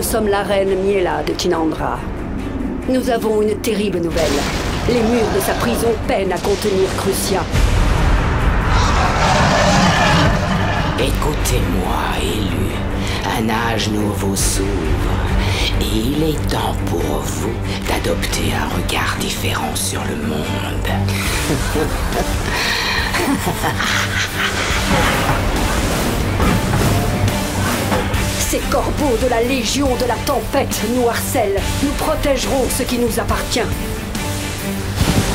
sommes la reine Miela de Tinandra. Nous avons une terrible nouvelle. Les murs de sa prison peinent à contenir Crucia. Écoutez-moi, élu. Un âge nouveau s'ouvre. Et il est temps pour vous d'adopter un regard différent sur le monde. Ces corbeaux de la Légion de la Tempête nous harcèlent. Nous protégerons ce qui nous appartient.